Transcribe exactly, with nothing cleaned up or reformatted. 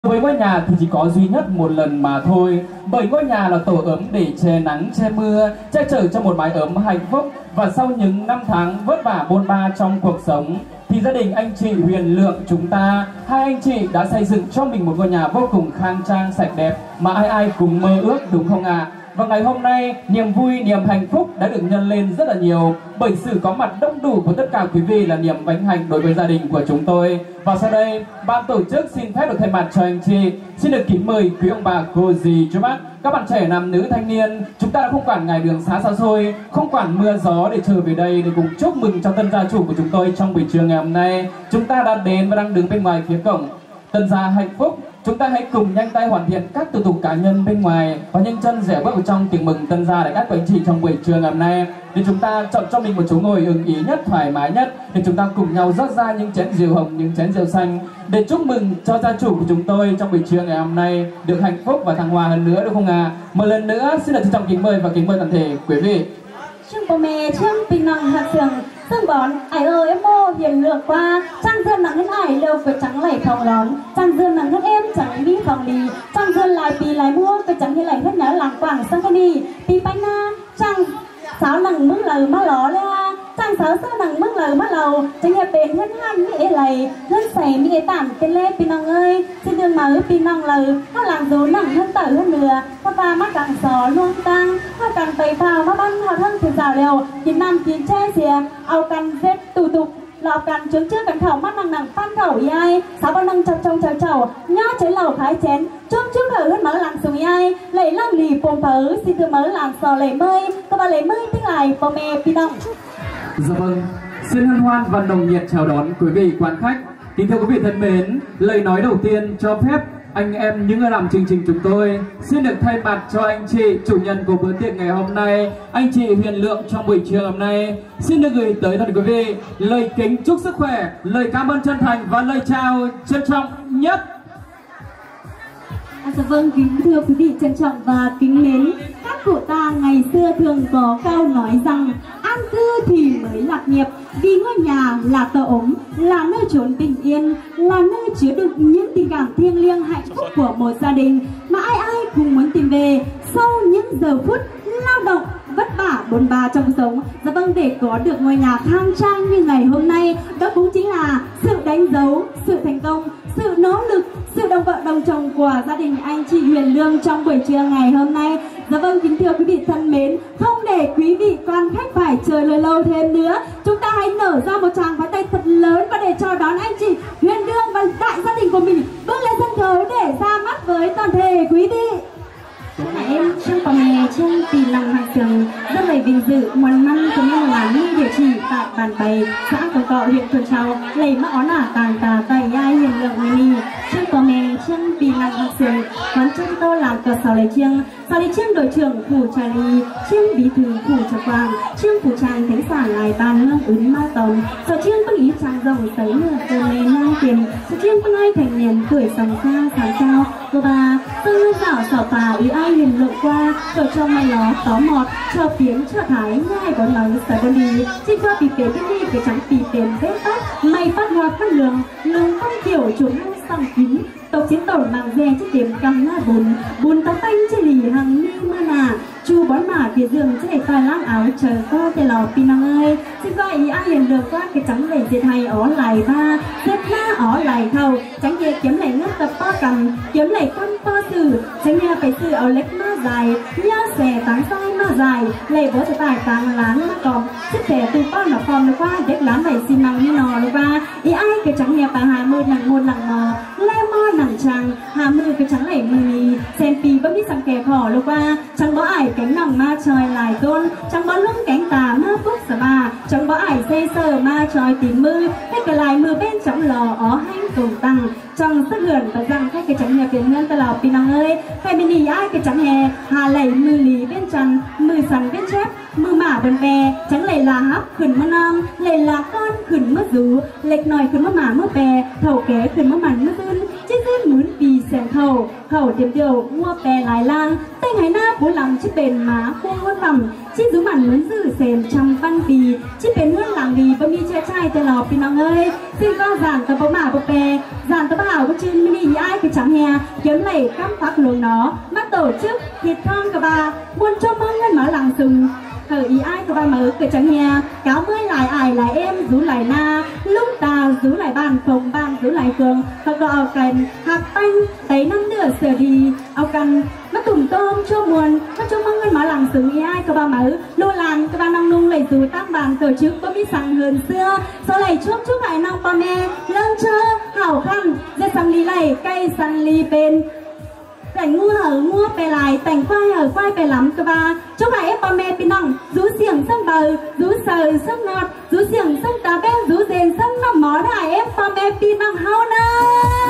Với ngôi nhà thì chỉ có duy nhất một lần mà thôi, bởi ngôi nhà là tổ ấm để che nắng che mưa, che chở cho một mái ấm hạnh phúc. Và sau những năm tháng vất vả bôn ba trong cuộc sống thì gia đình anh chị Huyền Lượng chúng ta, hai anh chị đã xây dựng cho mình một ngôi nhà vô cùng khang trang sạch đẹp mà ai ai cùng mơ ước, đúng không ạ? À? Và ngày hôm nay, niềm vui, niềm hạnh phúc đã được nhân lên rất là nhiều bởi sự có mặt đông đủ của tất cả quý vị là niềm vinh hạnh đối với gia đình của chúng tôi. Và sau đây, ban tổ chức xin phép được thay mặt cho anh chị, xin được kính mời quý ông bà, cô dì, chú bác, các bạn trẻ, nam nữ, thanh niên, chúng ta đã không quản ngày đường xá xa xôi, không quản mưa gió để trở về đây để cùng chúc mừng cho tân gia chủ của chúng tôi trong buổi trưa ngày hôm nay. Chúng ta đã đến và đang đứng bên ngoài phía cổng tân gia hạnh phúc. Chúng ta hãy cùng nhanh tay hoàn thiện các thủ tục cá nhân bên ngoài và nhanh chân rẽ bước vào trong tiệc mừng tân gia để các quý anh chị trong buổi trưa ngày hôm nay, để chúng ta chọn cho mình một chỗ ngồi ưng ý nhất, thoải mái nhất, để chúng ta cùng nhau rót ra những chén rượu hồng, những chén rượu xanh để chúc mừng cho gia chủ của chúng tôi trong buổi trưa ngày hôm nay được hạnh phúc và thăng hoa hơn nữa, đúng không ạ? À? Một lần nữa xin được trân trọng kính mời và kính mời toàn thể quý vị. Trương bố mẹ Trương Bình Năng Hạt Sường Sương bón ải ơi em mô Hiền Lượng qua trang dương nặng hơn ải lêu phải trắng lẩy phòng lón trang dương nặng hơn em chẳng đi phòng đi trang dương lại pì lại mua phải chẳng như lẩy hết nhớ làng quảng sang cái đi pì bánh na trang sáu nặng mức lờ má ló la trang sáu sáu nặng mức lờ má lầu chẳng nghe bền hơn han mỹ lầy hơn sảy mỹ tản cái lê pì nòng ơi xin đương mở pì nòng lờ nó làm dấu nặng hơn tở hơn nửa hoa ba mắt càng sò luôn tăng hoa càng tẩy phào má băng hoa thân thì rào đều chín năm chín che xìa ao căn vết tù tục lò cằn trứng trước cắn khẩu mắt nặng nặng phan khẩu ai sáu bao nâng chọc trông chầu chầu nhá cháy lẩu khái chén chốt trước thở hơn mở làm sùng ai lấy lăng lì bồn phớ xin thưa mở làm sò lấy mơi các bà lấy mơi tiếng lại bò mè pi động. Dạ vâng, xin hân hoan và nồng nhiệt chào đón quý vị quan khách. Kính thưa quý vị thân mến, lời nói đầu tiên cho phép anh em những người làm chương trình chúng tôi xin được thay mặt cho anh chị chủ nhân của bữa tiệc ngày hôm nay, anh chị Huyền Lượng trong buổi trưa hôm nay xin được gửi tới tất cả quý vị lời kính chúc sức khỏe, lời cảm ơn chân thành và lời chào trân trọng nhất. À, dạ vâng, kính thưa quý vị trân trọng và kính mến, các cụ ta ngày xưa thường có câu nói rằng an cư thì mới lạc nghiệp, vì ngôi nhà là tổ ấm, là nơi trốn bình yên, là nơi chứa đựng những tình cảm thiêng liêng hạnh phúc của một gia đình mà ai ai cũng muốn tìm về sau những giờ phút lao động vất vả bôn ba trong cuộc sống. Dạ vâng, để có được ngôi nhà khang trang như ngày hôm nay, đó cũng chính là sự đánh dấu sự thành công, sự nỗ lực, sự đồng vợ đồng chồng của gia đình anh chị Huyền Lương trong buổi trưa ngày hôm nay. Dạ vâng, kính thưa quý vị thân mến, không để quý vị quan khách phải chờ lâu lâu thêm nữa, chúng ta hãy nở ra một tràng pháo tay thật lớn và để chào đón anh chị Huyền Lương và đại gia đình của mình bước lên sân khấu để ra mắt với toàn thể quý vị. Là em Trương Bò Mè Trương Tì Lòng Hạt Sường rất là vinh dự món măng cũng như là như địa chỉ tại bản Bày, xã Cầu Cọ, huyện Tuần Châu, lấy mã ó là tàn tà tẩy ai Huyền Lượng mini Trương Bò Mè Trương Tì Lòng Hạt Sường quán chân tôi làm cờ sáu lấy chiêng sáu lấy chiêng đội trưởng phủ trà ly chiêng bí thư phủ trà quang chiêng phủ tràng thánh sản lại bàn lương ứng ma tổng sáu chiêng bất ý tràng rồng sấy nửa từ lấy ngang tiền sáu chiêng bất ai thành niên tuổi sòng xa sáng sao cô bà tư dạo sảo phà ý ai Huyền Lượng qua ở trong mày nó tó mọt cho tiếng cho thái ngay có nắng sở đơn đi trên qua bì kế cái đi cái trắng bì tiền vết tóc mày phát hoa phát lường lường phong kiểu chúng sòng kín tộc chiến tổ mang dè chiếc điểm cầm na bùn bùn tóc tanh trên lì hàng ni ma nà chu bón mả phía giường chạy tài lang áo chờ co tay lò pi năng ơi xin gọi ý ai Huyền Lượng qua cái trắng để diệt hay ó lại ba diệt na ó lại thầu tránh về kiếm lại ngất tập to cầm kiếm lại con to sử tránh nghe phải sử áo lếch ma dài nhớ xẻ tán soi ma dài lệ bố sẽ tài tàng lán ma cọp sức trẻ từ con nó phòng nó qua đếch lán bảy xin năng như nò luôn ba ý ai cái trắng nghe phải hai mươi nặng môn nặng mò le mo nặng trăng hà mươi cái trắng lẩy mì xem pi bấm đi sang kè khỏ luôn qua trắng bó ải cánh nòng ma trời lại tôn trắng bó lung cánh tà ma phúc sờ bà trắng bó ải dây sờ ma trời tìm mưa hết cả lại mưa bên trong lò ó hanh cùng tăng trong sức hưởng và rằng khách cái trắng hè biển nhân ta lò pi năng ơi phải bên đi ai cái trắng hè hà lẩy mưa lý bên trần mưa sắn bên chép mưa mả bên bè trắng lẩy là hấp khẩn mưa nam lẩy là con khẩn mưa rú lệch nòi khẩn mưa mả mưa bè thầu ké khẩn mưa mặn mưa tươn chết rết muốn vì sèn thầu khẩu tiêm điều mua bè lại lang tê anh hải na bố lòng chiếc bền má khuôn ngon lòng chiếc rú mặn muốn giữ xèm trăm văn bì chiếc bền ngon làng bì bơ mi che chai tê lò pin ông ơi xin con giàn tờ bố mà bố bè giàn tờ bảo có trên mini ai cái chẳng hè kiếm lệ cắm phát luồng nó mắt tổ chức thịt con cả bà buôn cho mong ngân mở làng sừng khởi ý ai của ba mở cái chẳng hè cáo mới lại ải lại em rú lại na lúc ta rú lại bàn phòng bàn rú lại cường thật đỏ ao cành hạt banh tấy năm nửa sửa đi ao cành mắt tùng tôm cho muôn mắt cho mong ngân mở làng sừng ý ai của ba mở lô làng của ba nong nung lầy rú tăng bàn tổ chức có biết sẵn hơn xưa sau này chúc chúc lại nong ba mẹ lân chơ hảo khăn dê sang ly lầy cây sang ly bên cảnh ngu hở mua bè lại cảnh quay hở quay bè lắm cơ ba chúc lại em ba mẹ pin nòng rú xiềng sông bờ rú sờ sông ngọt rú xiềng sông tà bên rú rền sông nằm mỏ đại em ba mẹ pin nòng hao na